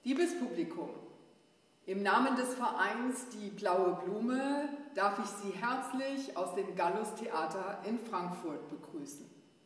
Liebes Publikum, im Namen des Vereins Die Blaue Blume darf ich Sie herzlich aus dem Gallus-Theater in Frankfurt begrüßen.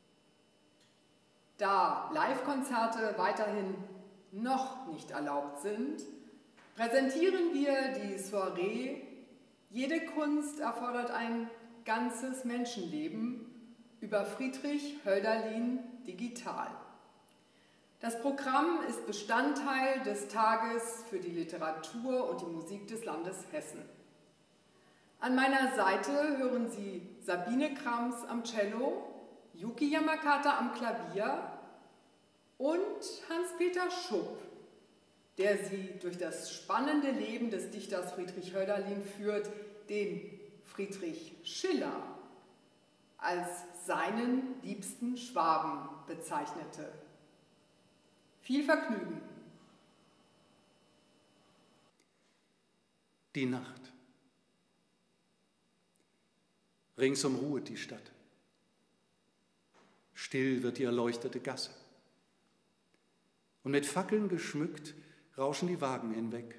Da Live-Konzerte weiterhin noch nicht erlaubt sind, präsentieren wir die Soiree Jede Kunst erfordert ein ganzes Menschenleben über Friedrich Hölderlin digital. Das Programm ist Bestandteil des Tages für die Literatur und die Musik des Landes Hessen. An meiner Seite hören Sie Sabine Krams am Cello, Yuki Yamakata am Klavier und Hans-Peter Schupp, der Sie durch das spannende Leben des Dichters Friedrich Hölderlin führt, den Friedrich Schiller als seinen liebsten Schwaben bezeichnete. Viel Vergnügen. Die Nacht. Ringsum ruhet die Stadt. Still wird die erleuchtete Gasse. Und mit Fackeln geschmückt rauschen die Wagen hinweg.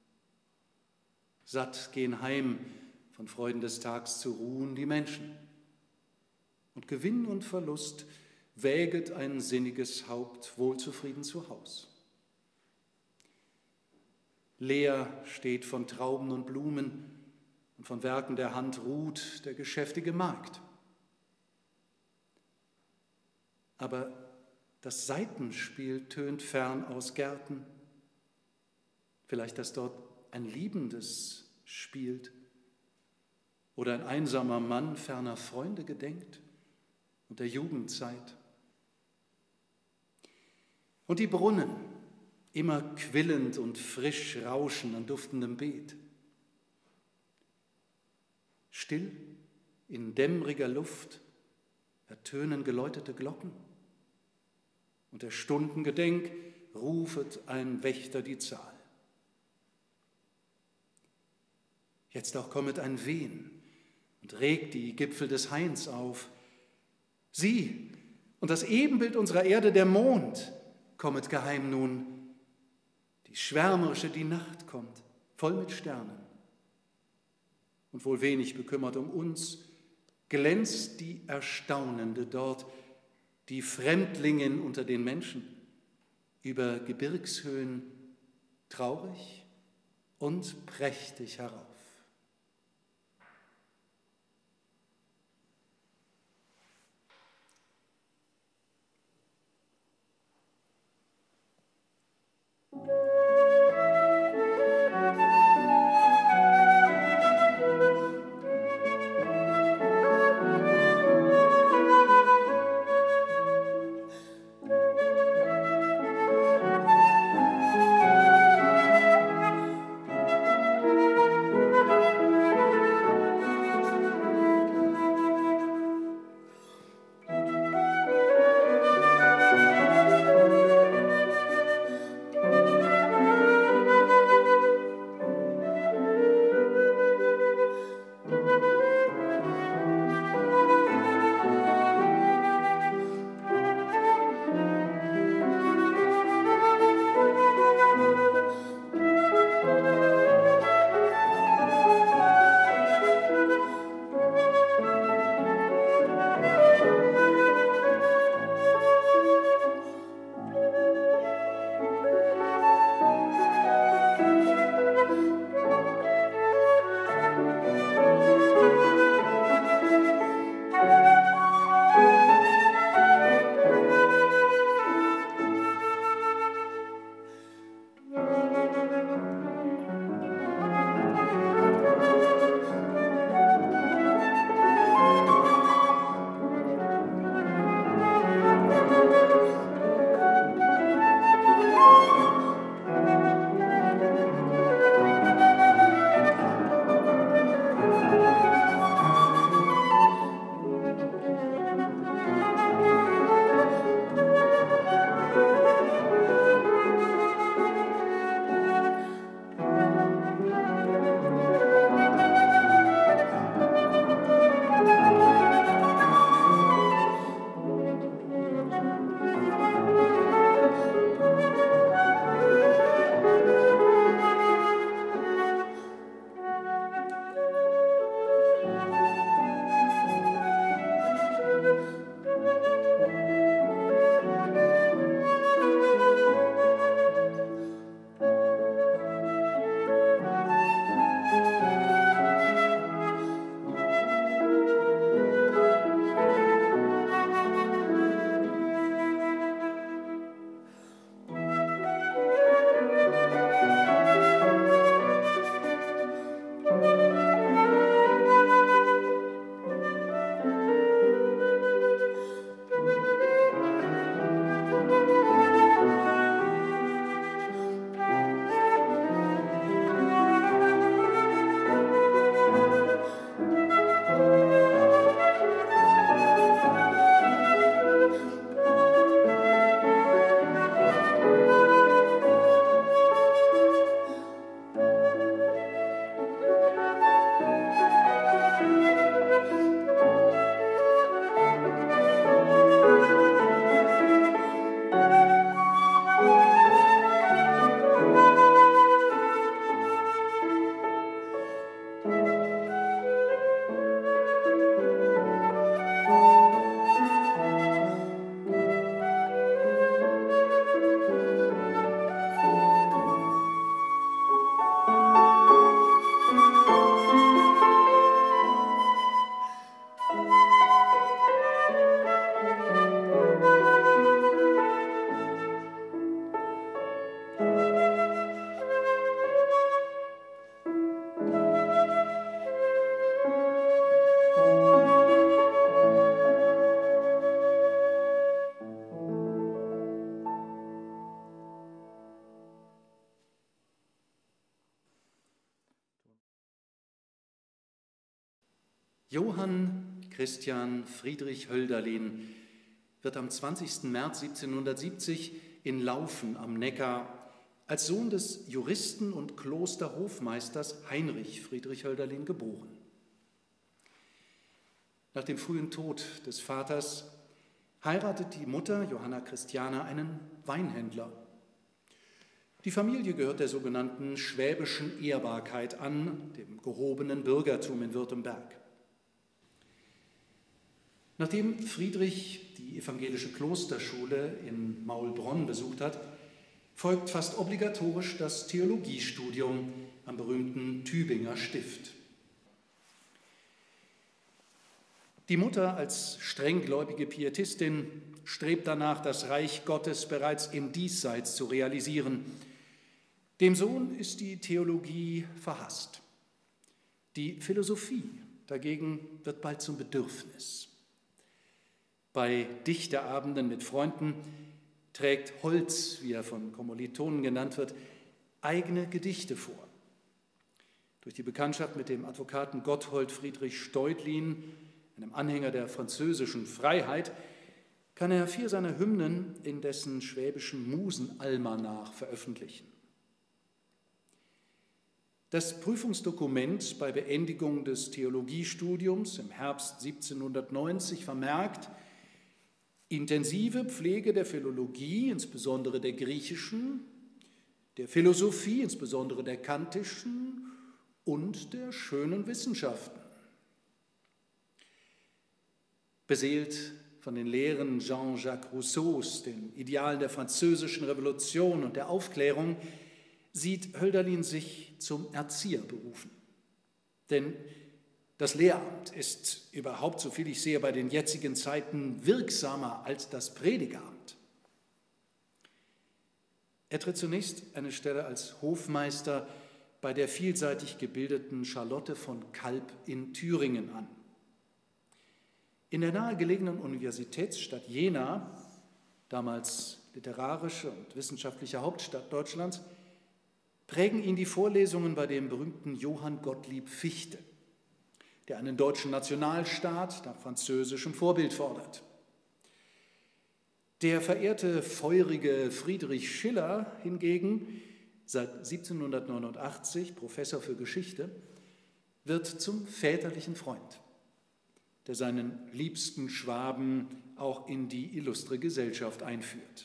Satt gehen heim von Freuden des Tags zu ruhen die Menschen. Und Gewinn und Verlust wäget ein sinniges Haupt wohlzufrieden zu Haus. Leer steht von Trauben und Blumen und von Werken der Hand ruht der geschäftige Markt. Aber das Saitenspiel tönt fern aus Gärten, vielleicht, dass dort ein Liebendes spielt oder ein einsamer Mann ferner Freunde gedenkt und der Jugendzeit. Und die Brunnen, immer quillend und frisch rauschen an duftendem Beet. Still in dämmriger Luft ertönen geläutete Glocken und der Stunden Gedenk rufet ein Wächter die Zahl. Jetzt auch kommet ein Wehen und regt die Gipfel des Hains auf. Sieh, und das Ebenbild unserer Erde, der Mond, kommet geheim nun. Die schwärmerische, die Nacht kommt, voll mit Sternen. Und wohl wenig bekümmert um uns, glänzt die Erstaunende dort, die Fremdlingin unter den Menschen, über Gebirgshöhen traurig und prächtig herauf. Johann Christian Friedrich Hölderlin wird am 20. März 1770 in Laufen am Neckar als Sohn des Juristen und Klosterhofmeisters Heinrich Friedrich Hölderlin geboren. Nach dem frühen Tod des Vaters heiratet die Mutter Johanna Christiana einen Weinhändler. Die Familie gehört der sogenannten schwäbischen Ehrbarkeit an, dem gehobenen Bürgertum in Württemberg. Nachdem Friedrich die evangelische Klosterschule in Maulbronn besucht hat, folgt fast obligatorisch das Theologiestudium am berühmten Tübinger Stift. Die Mutter als strenggläubige Pietistin strebt danach, das Reich Gottes bereits im Diesseits zu realisieren. Dem Sohn ist die Theologie verhasst. Die Philosophie dagegen wird bald zum Bedürfnis. Bei Dichterabenden mit Freunden trägt Holz, wie er von Kommilitonen genannt wird, eigene Gedichte vor. Durch die Bekanntschaft mit dem Advokaten Gotthold Friedrich Steutlin, einem Anhänger der französischen Freiheit, kann er 4 seiner Hymnen in dessen schwäbischen Musenalmanach veröffentlichen. Das Prüfungsdokument bei Beendigung des Theologiestudiums im Herbst 1790 vermerkt: intensive Pflege der Philologie, insbesondere der griechischen, der Philosophie, insbesondere der kantischen und der schönen Wissenschaften. Beseelt von den Lehren Jean-Jacques Rousseaus, den Idealen der französischen Revolution und der Aufklärung, sieht Hölderlin sich zum Erzieher berufen. Denn das Lehramt ist überhaupt, soviel ich sehe, bei den jetzigen Zeiten wirksamer als das Predigeramt. Er tritt zunächst eine Stelle als Hofmeister bei der vielseitig gebildeten Charlotte von Kalb in Thüringen an. In der nahegelegenen Universitätsstadt Jena, damals literarische und wissenschaftliche Hauptstadt Deutschlands, prägen ihn die Vorlesungen bei dem berühmten Johann Gottlieb Fichte, der einen deutschen Nationalstaat nach französischem Vorbild fordert. Der verehrte feurige Friedrich Schiller hingegen, seit 1789 Professor für Geschichte, wird zum väterlichen Freund, der seinen liebsten Schwaben auch in die illustre Gesellschaft einführt.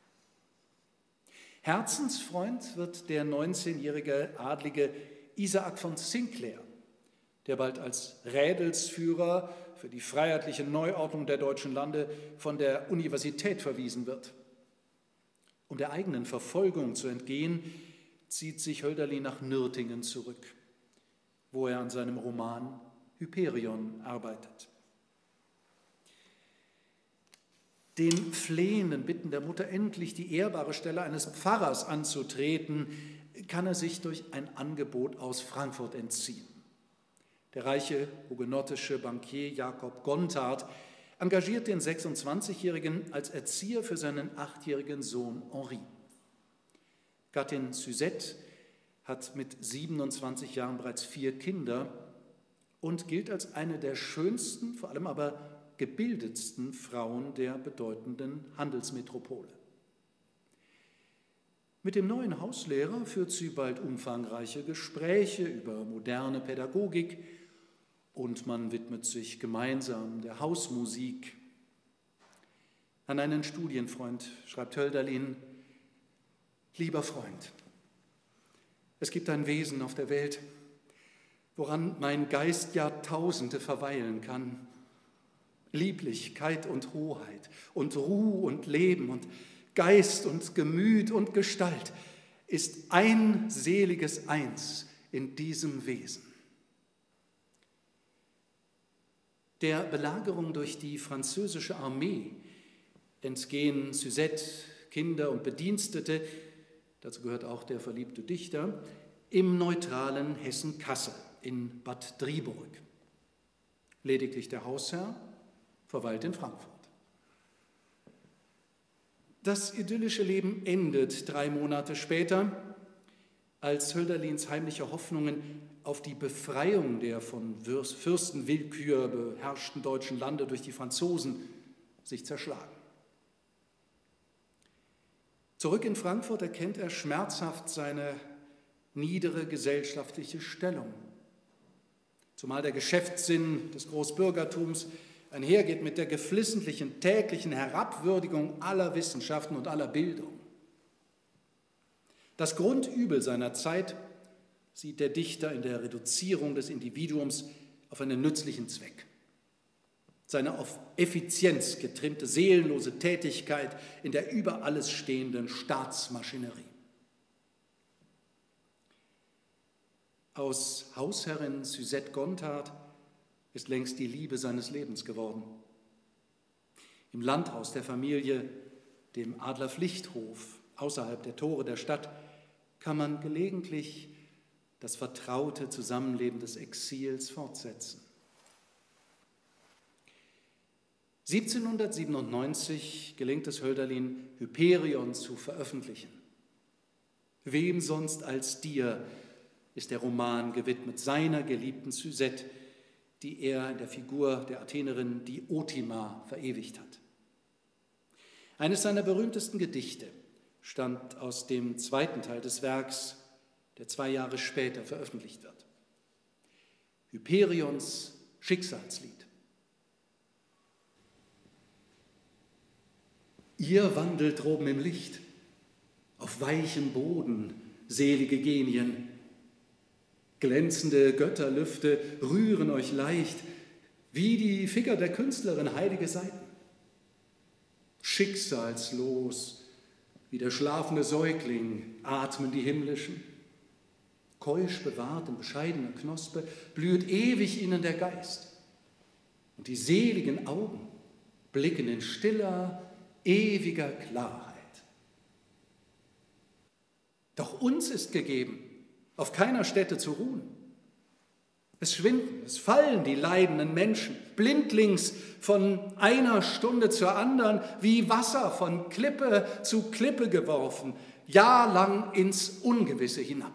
Herzensfreund wird der 19-jährige Adlige Isaac von Sinclair, der bald als Rädelsführer für die freiheitliche Neuordnung der deutschen Lande von der Universität verwiesen wird. Um der eigenen Verfolgung zu entgehen, zieht sich Hölderlin nach Nürtingen zurück, wo er an seinem Roman Hyperion arbeitet. Den flehenden Bitten der Mutter, endlich die ehrbare Stelle eines Pfarrers anzutreten, kann er sich durch ein Angebot aus Frankfurt entziehen. Der reiche hugenottische Bankier Jakob Gontard engagiert den 26-Jährigen als Erzieher für seinen 8-jährigen Sohn Henri. Gattin Suzette hat mit 27 Jahren bereits 4 Kinder und gilt als eine der schönsten, vor allem aber gebildetsten Frauen der bedeutenden Handelsmetropole. Mit dem neuen Hauslehrer führt sie bald umfangreiche Gespräche über moderne Pädagogik und man widmet sich gemeinsam der Hausmusik. An einen Studienfreund schreibt Hölderlin: Lieber Freund, es gibt ein Wesen auf der Welt, woran mein Geist Jahrtausende verweilen kann. Lieblichkeit und Hoheit und Ruh und Leben und Geist und Gemüt und Gestalt ist ein seliges Eins in diesem Wesen. Der Belagerung durch die französische Armee entgehen Suzette, Kinder und Bedienstete, dazu gehört auch der verliebte Dichter, im neutralen Hessen-Kassel in Bad Driburg. Lediglich der Hausherr verweilt in Frankfurt. Das idyllische Leben endet 3 Monate später, als Hölderlins heimliche Hoffnungen auf die Befreiung der von Fürstenwillkür beherrschten deutschen Lande durch die Franzosen sich zerschlagen. Zurück in Frankfurt erkennt er schmerzhaft seine niedere gesellschaftliche Stellung, zumal der Geschäftssinn des Großbürgertums einhergeht mit der geflissentlichen täglichen Herabwürdigung aller Wissenschaften und aller Bildung. Das Grundübel seiner Zeit sieht der Dichter in der Reduzierung des Individuums auf einen nützlichen Zweck. Seine auf Effizienz getrimmte, seelenlose Tätigkeit in der über alles stehenden Staatsmaschinerie. Aus Hausherrin Suzette Gontard ist längst die Liebe seines Lebens geworden. Im Landhaus der Familie, dem Adlerpflichthof, außerhalb der Tore der Stadt, kann man gelegentlich das vertraute Zusammenleben des Exils fortsetzen. 1797 gelingt es Hölderlin, Hyperion zu veröffentlichen. Wem sonst als dir ist der Roman gewidmet, seiner geliebten Suzette, die er in der Figur der Athenerin Diotima verewigt hat. Eines seiner berühmtesten Gedichte stammt aus dem zweiten Teil des Werks, der 2 Jahre später veröffentlicht wird. Hyperions Schicksalslied. Ihr wandelt droben im Licht, auf weichem Boden, selige Genien. Glänzende Götterlüfte rühren euch leicht, wie die Finger der Künstlerin heilige Seiten. Schicksalslos, wie der schlafende Säugling, atmen die Himmlischen. Keusch bewahrt in bescheidener Knospe, blüht ewig ihnen der Geist. Und die seligen Augen blicken in stiller, ewiger Klarheit. Doch uns ist gegeben, auf keiner Stätte zu ruhen. Es schwinden, es fallen die leidenden Menschen, blindlings von einer Stunde zur anderen, wie Wasser von Klippe zu Klippe geworfen, jahrelang ins Ungewisse hinab.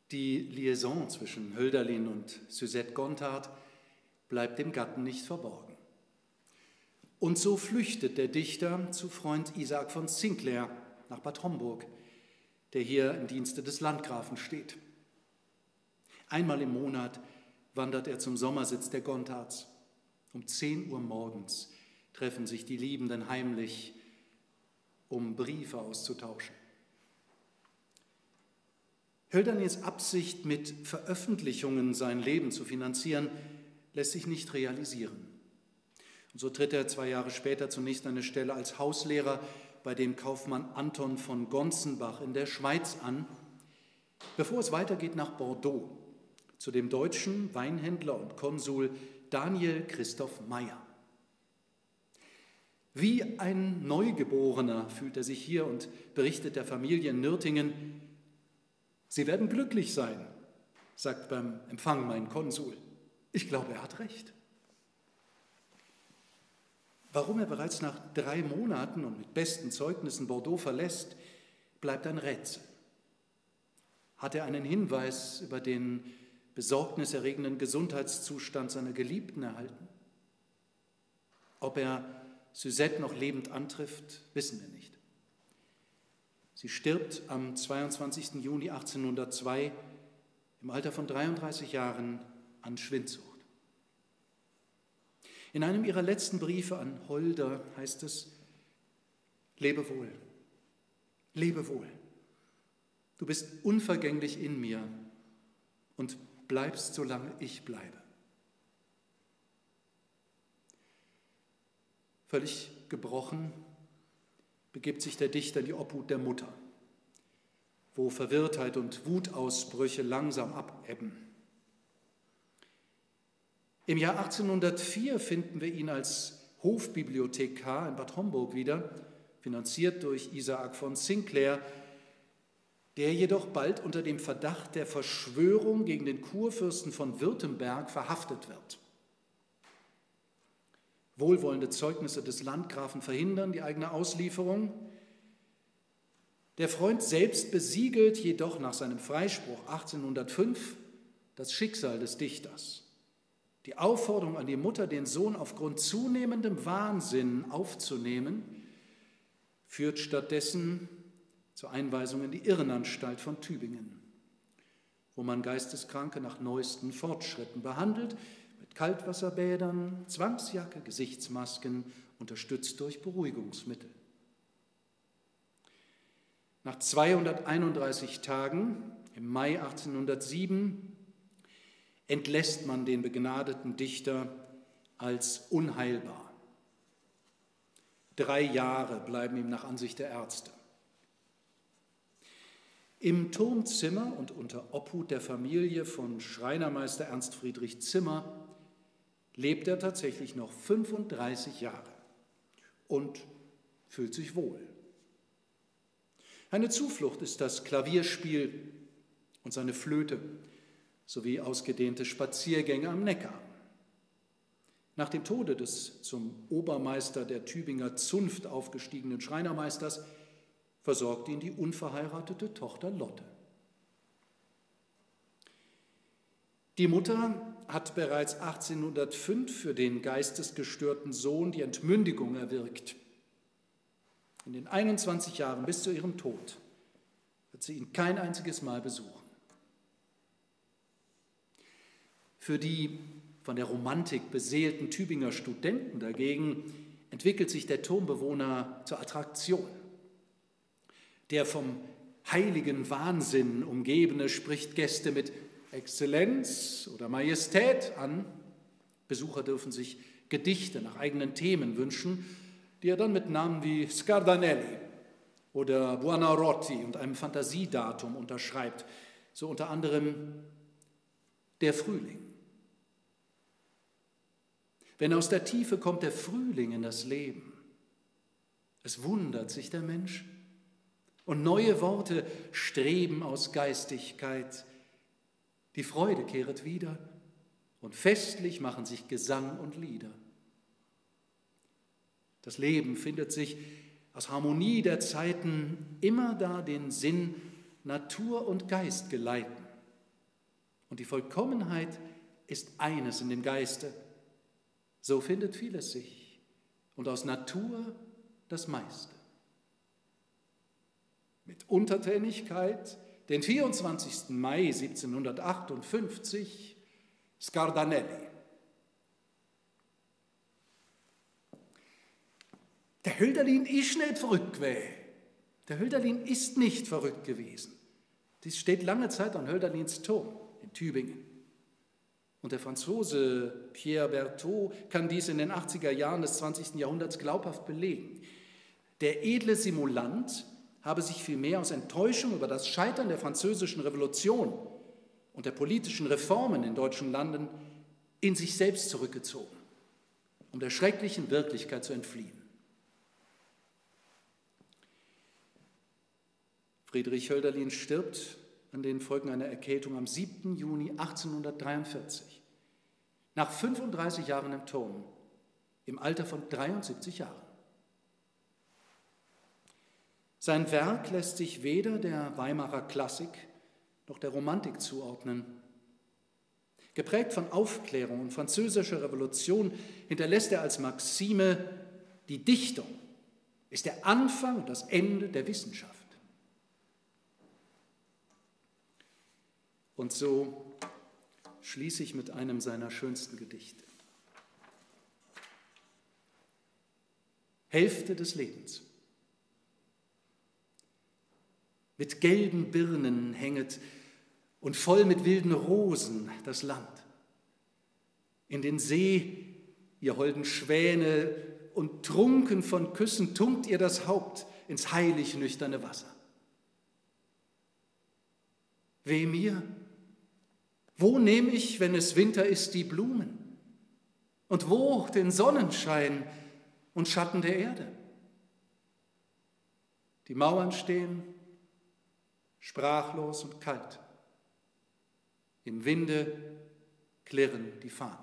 Die Liaison zwischen Hölderlin und Suzette Gontard bleibt dem Gatten nicht verborgen. Und so flüchtet der Dichter zu Freund Isaac von Sinclair nach Bad Homburg, der hier im Dienste des Landgrafen steht. Einmal im Monat wandert er zum Sommersitz der Gontards. Um 10 Uhr morgens treffen sich die Liebenden heimlich, um Briefe auszutauschen. Hölderlins Absicht, mit Veröffentlichungen sein Leben zu finanzieren, lässt sich nicht realisieren. Und so tritt er 2 Jahre später zunächst eine Stelle als Hauslehrer bei dem Kaufmann Anton von Gonzenbach in der Schweiz an, bevor es weitergeht nach Bordeaux, zu dem deutschen Weinhändler und Konsul Daniel Christoph Meyer. Wie ein Neugeborener fühlt er sich hier und berichtet der Familie in Nürtingen: Sie werden glücklich sein, sagt beim Empfang mein Konsul. Ich glaube, er hat recht. Warum er bereits nach 3 Monaten und mit besten Zeugnissen Bordeaux verlässt, bleibt ein Rätsel. Hat er einen Hinweis über den besorgniserregenden Gesundheitszustand seiner Geliebten erhalten? Ob er Suzette noch lebend antrifft, wissen wir nicht. Sie stirbt am 22. Juni 1802 im Alter von 33 Jahren an Schwindsucht. In einem ihrer letzten Briefe an Holder heißt es: Lebe wohl, lebe wohl. Du bist unvergänglich in mir und bleibst, solange ich bleibe. Völlig gebrochen begibt sich der Dichter in die Obhut der Mutter, wo Verwirrtheit und Wutausbrüche langsam abebben. Im Jahr 1804 finden wir ihn als Hofbibliothekar in Bad Homburg wieder, finanziert durch Isaac von Sinclair, der jedoch bald unter dem Verdacht der Verschwörung gegen den Kurfürsten von Württemberg verhaftet wird. Wohlwollende Zeugnisse des Landgrafen verhindern die eigene Auslieferung. Der Freund selbst besiegelt jedoch nach seinem Freispruch 1805 das Schicksal des Dichters. Die Aufforderung an die Mutter, den Sohn aufgrund zunehmendem Wahnsinn aufzunehmen, führt stattdessen zur Einweisung in die Irrenanstalt von Tübingen, wo man Geisteskranke nach neuesten Fortschritten behandelt, mit Kaltwasserbädern, Zwangsjacke, Gesichtsmasken, unterstützt durch Beruhigungsmittel. Nach 231 Tagen, im Mai 1807, entlässt man den begnadeten Dichter als unheilbar. 3 Jahre bleiben ihm nach Ansicht der Ärzte. Im Turmzimmer und unter Obhut der Familie von Schreinermeister Ernst Friedrich Zimmer lebt er tatsächlich noch 35 Jahre und fühlt sich wohl. Eine Zuflucht ist das Klavierspiel und seine Flöte sowie ausgedehnte Spaziergänge am Neckar. Nach dem Tode des zum Obermeister der Tübinger Zunft aufgestiegenen Schreinermeisters versorgt ihn die unverheiratete Tochter Lotte. Die Mutter hat bereits 1805 für den geistesgestörten Sohn die Entmündigung erwirkt. In den 21 Jahren bis zu ihrem Tod wird sie ihn kein einziges Mal besuchen. Für die von der Romantik beseelten Tübinger Studenten dagegen entwickelt sich der Turmbewohner zur Attraktion. Der vom heiligen Wahnsinn umgebene spricht Gäste mit Exzellenz oder Majestät an. Besucher dürfen sich Gedichte nach eigenen Themen wünschen, die er dann mit Namen wie Scardanelli oder Buonarroti und einem Fantasiedatum unterschreibt, so unter anderem der Frühling. Wenn aus der Tiefe kommt der Frühling in das Leben, es wundert sich der Mensch und neue Worte streben aus Geistigkeit. Die Freude kehret wieder und festlich machen sich Gesang und Lieder. Das Leben findet sich aus Harmonie der Zeiten immer da den Sinn Natur und Geist geleiten und die Vollkommenheit ist eines in dem Geiste. So findet vieles sich und aus Natur das meiste. Mit Untertänigkeit, den 24. Mai 1758, Scardanelli. Der Hölderlin ist nicht verrückt gewesen. Der Hölderlin ist nicht verrückt gewesen. Dies steht lange Zeit an Hölderlins Turm in Tübingen. Und der Franzose Pierre Berthaud kann dies in den 80er Jahren des 20. Jahrhunderts glaubhaft belegen. Der edle Simulant habe sich vielmehr aus Enttäuschung über das Scheitern der französischen Revolution und der politischen Reformen in deutschen Landen in sich selbst zurückgezogen, um der schrecklichen Wirklichkeit zu entfliehen. Friedrich Hölderlin stirbt an den Folgen einer Erkältung am 7. Juni 1843, nach 35 Jahren im Turm, im Alter von 73 Jahren. Sein Werk lässt sich weder der Weimarer Klassik noch der Romantik zuordnen. Geprägt von Aufklärung und französischer Revolution hinterlässt er als Maxime: die Dichtung ist der Anfang und das Ende der Wissenschaft. Und so schließe ich mit einem seiner schönsten Gedichte. Hälfte des Lebens. Mit gelben Birnen hänget und voll mit wilden Rosen das Land. In den See, ihr holden Schwäne, und trunken von Küssen tunkt ihr das Haupt ins heilig nüchterne Wasser. Weh mir, wo nehm ich, wenn es Winter ist, die Blumen? Und wo den Sonnenschein und Schatten der Erde? Die Mauern stehen sprachlos und kalt. Im Winde klirren die Fahnen.